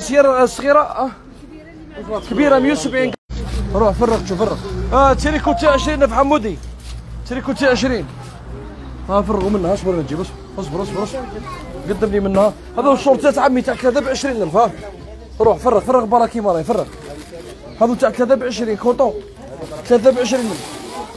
سيارة صغيرة كبيرة 170. روح فرق شوف فرق. تريكو تاع 20 في حمودي. تريكو تاع 20. فرقوا منها. اصبر نجيب اصبر قدم لي منها. هذا الشورتات عمي تاع 3 ب 20,000. ها روح فرق باراكي ماراي فرق. هذو تاع 3 ب 20 كوطون 3 ب 20,000.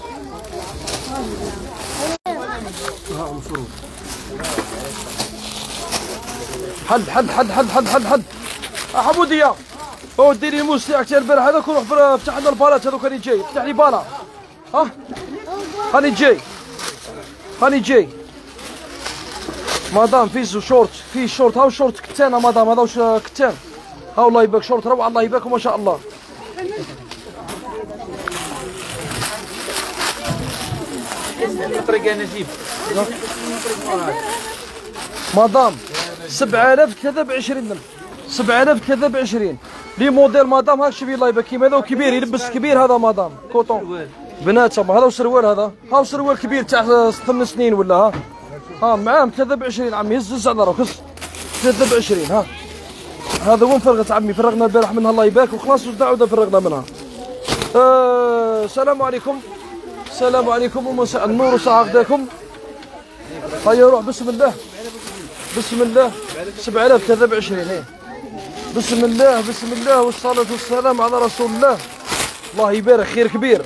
حل حموديه. ودي لي الموس تاعك تاع البارح هذاك وروح فتح لنا البالات هذوك. راني جاي فتح لي بالا. راني جاي مدام. في شورت هاو شورت كتان مدام. هذا واش كتان. هاو الله يبارك شورت روعه الله يبارك وما شاء الله. طريقه نجيب مدام 7000 3 ب 20,000. 7000 3 ب 20 لي موديل مدام. هاك شوفي الله يبارك كيما هذا كبير يلبس كبير هذا مدام كوطون بنات. هذا وسروال هاو سروال كبير تاع 8 سنين ولا. معاه 3 ب 20 عمي. هز على روحك 3 ب 20. هذا وين فرغت عمي. فرغنا البارح منها الله يبارك وخلاص ودعونا فرغنا منها. السلام عليكم. السلام عليكم ومساء النور وسعادتكم. هيا روح بسم الله 7000 3 ب 20. بسم الله والصلاة والسلام على رسول الله. الله يبارك. خير كبير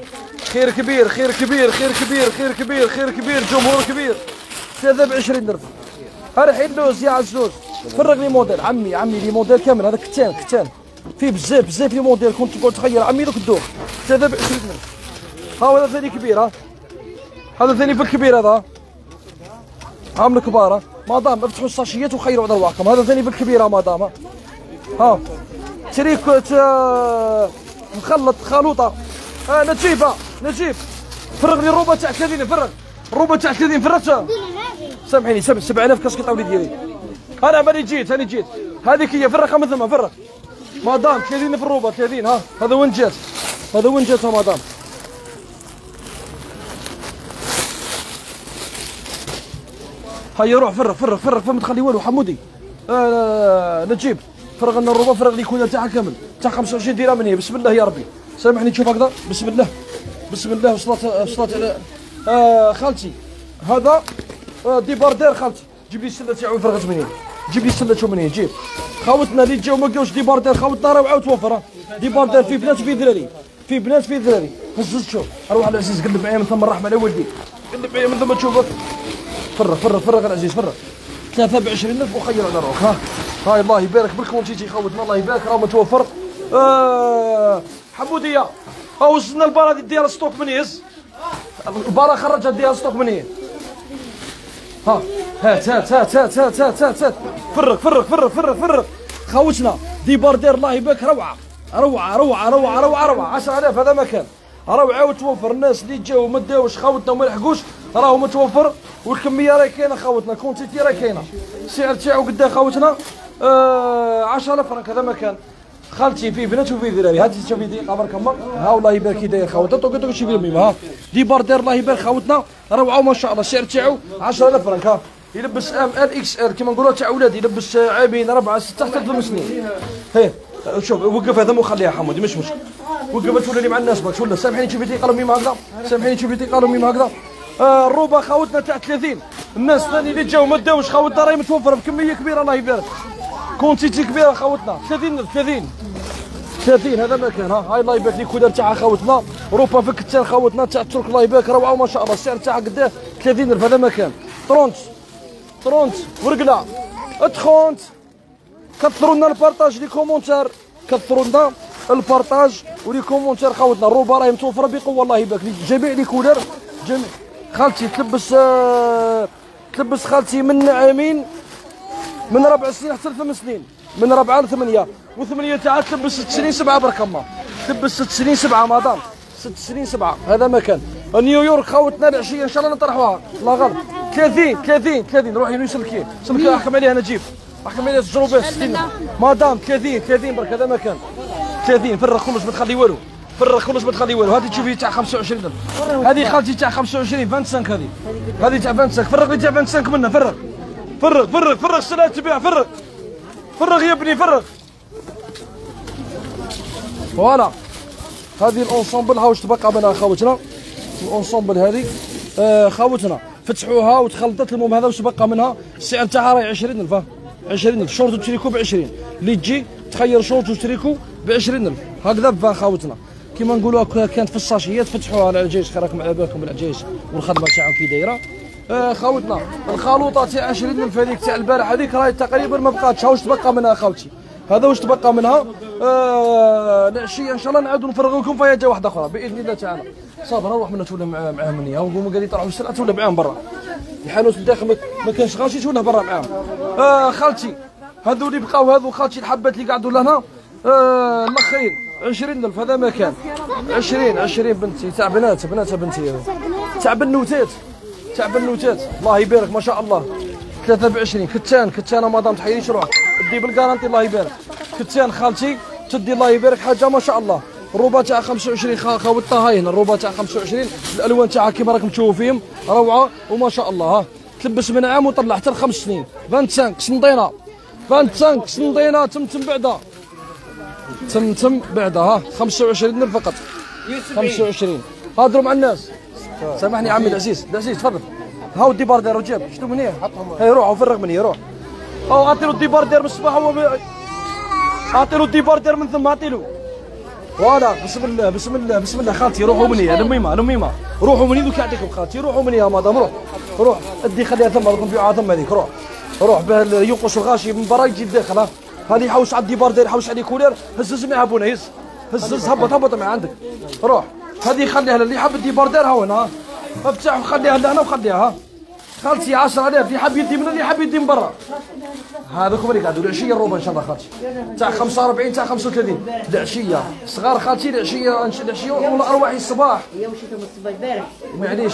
جمهور كبير 3 ب 20,000. هذا حيد لوز يا عزوز. فرق لي موديل عمي لي موديل كامل. هذا كتان فيه بزاف لي موديل. كنت تقول تخيل عمي دوك الدوخ 3 ب 20,000. هذا ثاني كبير. هذا ثاني في الكبير. هذا عامل كبار. مدام افتحوا الساشيات وخيروا على رواحكم. هذا ثاني في الكبيره مدام. تريكو مخلط خلوطه. نجيب فرغ لي الروبه تاع 30. فرغ الروبه تاع 30. فرغتها سامحيني 7000 كاسكيط اولي ديالي. انا ماني جيت هذيك هي. فرغها من ثم فرغ مدام 30 في الروبه 30. هذا وين جات مدام. هيا روح فرغ فما تخلي والو حمودي. نجيب فرغ لنا الروبه. فرغ لي كولر تاعها كامل تاع 25 درهم. هي بسم الله يا ربي سامحني تشوف هكذا. بسم الله والصلاة على خالتي. هذا ديباردير خالتي. جيب لي السله تاعو فرغت منين. جيب لي السله تاعو منين. جيب خاوتنا اللي جاو ما لقاوش ديباردير. خاوتنا راهو عاود توفر. ديباردير في بنات في ذراري. هز شوف اروح على العزيز قلب معايا من ثم الرحمه على ولدي. قلب معايا من ثم تشوفك. فرغ العزيز فرغ 3 ب 20,000 وخير على روحك. هاي الله يبارك بالكونتيتي خوتنا الله يبارك راه متوفر. حموديه وصلنا البارا ديال ستوك من يهز. البارا خرجها ديال ستوك من هي. هات فرغ خوتنا ديباردير الله يبارك روعه 10,000. هذا مكان روعه وتوفر. الناس اللي جاو ما داوش خوتنا وما لحقوش راهو متوفر. والكميه راهي كاينه خوتنا. كونتيتي راهي كاينه. السعر تاعو قداه خوتنا 10,000 فرنك. هذا مكان خالتي فيه بنات وفيه ذراري. هاتي شوفي دقيقه برك الله. الله يبارك كي داير خوتنا. طوق شوفي الميم. ديباردير الله يبارك خوتنا روعه ما شاء الله. السعر تاعو 10,000 فرنك. يلبس ال كيما نقولوا تاع اولاد. يلبس عابين 4 6 حتى 8 سنين. شوف وقف هذا مو خليها حمودي مش مشكل. وقف تولي مع الناس باك ولا. سامحيني شوفي دقيقه الميم هكذا. الروبه خاوتنا تاع 30. الناس ثاني اللي جاو ما داوش خاوتنا راهي متوفره بكميه كبيره الله يبارك. كونتيتي كبيره خاوتنا 30. هذا مكان. هاي الله يبارك لي كولر تاعها خاوتنا. روبه في الكتان خاوتنا تاع الترك الله يبارك روعه ما شاء الله. السعر تاعها قداه 30,000. هذا مكان 30 ورقله 30. كثروا لنا البارطاج لي كومونتير. ولي كومونتير خاوتنا. الروبه راهي متوفره بقوه الله يبارك لي. جميع لي كولر خالتي تلبس خالتي من عامين من 4 سنين حتى ل 8 سنين. من 4 ل 8 و8 تاعها تلبس 6 سنين 7 برك الله. تلبس 6 سنين 7 مدام 6 سنين 7. هذا مكان نيويورك خاوتنا العشيه ان شاء الله نطرحوها لا غلط. 30 روحي نسلكي احكم عليها نجيب. احكم عليها الجروبات 60 مدام 30 برك. هذا مكان 30. فرغ كلش ما تخلي والو. هذه تشوفي تاع 25,000. هذه خالتي تاع 25 25. هذه تاع 25. فرغ لي تاع 25 منها. فرغ السلعه تبيع. فرغ يا ابني فوالا هذه الانصومبل ها واش تبقى منها خاوتنا. الانصومبل هذه خاوتنا فتحوها وتخلطت. المهم هذا واش تبقى منها السعر تاعها راهي 20000. 20000 شورت وتريكو ب 20 اللي تجي تخير شورت وتريكو ب 20000 هكذا فا خاوتنا. كيما نقولوا كانت في الساشيات فتحوها على العجاج. خير راكم على بالكم العجاج والخدمه تاعهم كي دايره. خاوتنا الخلوطه تاع 20000 هذيك تاع البارح هذيك راهي تقريبا ما بقاتش. ها واش تبقى منها خاوتي. هذا واش تبقى منها. العشيه ان شاء الله نعاودوا نفرغوا لكم فيها واحده اخرى باذن الله تعالى. صافي نروح من تولى معاهم مني ونقوموا قاعدين يطلعوا السلعه تولى معاهم برا. الحانوت الداخل ما كانش غاشي تولى برا معاهم. خالتي هذو اللي بقاو هذو خالتي الحبات اللي قعدوا لهنا الاخرين 20000 هذا ما كان. 20 بنتي تاع بنات بنتي تاع بنوتات الله يبارك ما شاء الله. 23 كتان مدام تحيريش روحك دي بالكارانتي الله يبارك. كتان خالتي تدي الله يبارك حاجه ما شاء الله. الروبه تاع 25 خاوتها هاي هنا الروبه تاع 25 الالوان تاعها كيما راكم تشوفوا فيهم روعه وما شاء الله. ها تلبس من عام وطلع حتى ل5 سنين. 25 سنطينه تم بعدا. ها 25 فقط 25. هضروا مع الناس. سامحني عمي العزيز تفضل. هاو الديباردير وجاب شنو منيه هاي روح وفرغ مني روح. او اعطيلو الديباردير من الصباح اعطيلو الديباردير من ثم اعطيلو. فوالا بسم الله خالتي روحوا مني. الميمه روحوا مني دوك يعطيكم خالتي. روحوا مني يا مدام روح ادي خليها ثم راكم نبيعوها ثم هذيك. روح باه ينقص الغاشي من برا يجي الداخل. ها هذه يحوس على الديباردير يحوس على كولير. هز معها بونا هز هبط مع عندك. روح هذه خليها اللي حاب الديباردير ها هنا. افتح وخليها لهنا وخليها. خالتي 10000 اللي حاب يدي من اللي حاب يدي من برا. هذوك اللي قعدوا العشيه الروبه ان شاء الله خالتي تاع 45 تاع 35 العشيه صغار خالتي. العشيه ولا ارواحي الصباح. هي وشيتهم الصباح البارح معليش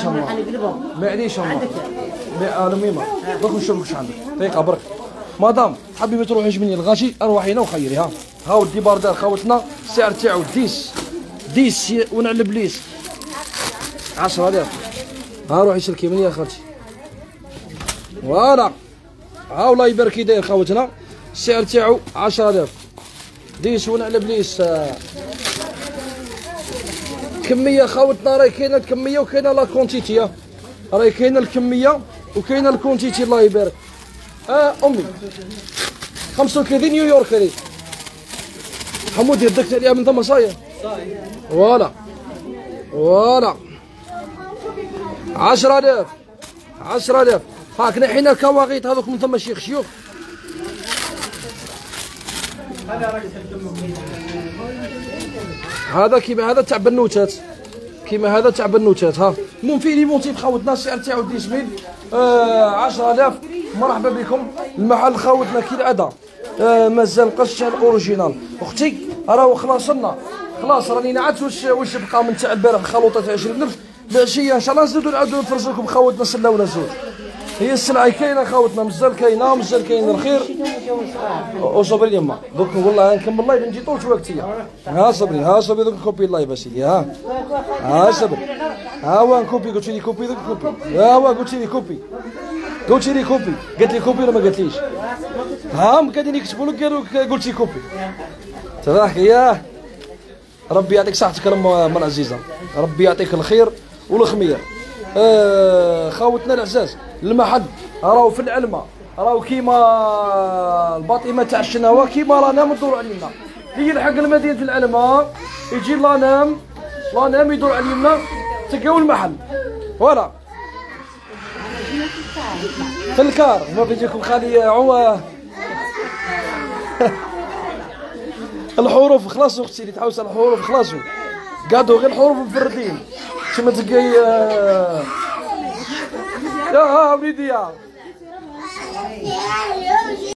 الميمه دوك نشوف واش عندك دقيقه برك. مدام تحبي ما تروحيش مني الغاشي اروحي هنا وخيري. هاو الديباردير خاوتنا السعر تاعو 10 ونعلب ليس 10000. ها روحي سلكي مني يا خالتي. فوالا ها الله يبارك كي داير خاوتنا السعر تاعو 10000 10 ونعلب ليس. كميه خاوتنا راهي كاينه الكميه وكاينه لا كونتيتي. راهي كاينه الكميه وكاينه الكونتيتي الله يبارك. امي 35 نيويورك هذيك حمودي ردكت عليها من ثم صاير. فوالا 10000 هاك نحينا الكواغيط هذوك من ثم شيوخ. هذا كيما هذا تاع بنوتات ها. المهم فيه لي مونتيف خاوتنا السعر تاعو 10000 مرحبا بكم. المحل خاوتنا كي العاده مازال قش الاوريجينال. اختي راهو خلاص راني نعت واش بقى من تاع البارح خلوطه تاع 20000. العشيه ان شاء الله نزيدو نعاودو نفرزو لكم خاوتنا سله ولا زوج. هي السلعه كاينه خاوتنا مازال كاين الخير. وصبري يما دوك والله نكمل اللايف نجي طول وقتيه. ها صبري دوك نكوبي اللايف اسيدي. ها صبري ها نكوبي قلت لي كوبي دوك كوبي. قلت لي كوبي قالت لي كوبي ولا ما قالتليش. هم قاعدين يكتبوا لك قلت لي كوبي. تضحك ياه. ربي يعطيك صحتك من عزيزه. ربي يعطيك الخير والخمير. خاوتنا العزاز المحل راهو في العلمه راهو كيما الباطمه تاع الشناوه كيما رانا ندوروا علينا. اللي يلحق المدينه العلمه يجي لانام يدور على اليمنى تلقاو المحل. فوالا في الكار ما بيجيكم خالي الحروف خلاص اختي اللي تحوس على الحروف خلاصوا قعدوا غير الحروف مفردين كيما تلقاي يا وليدي يا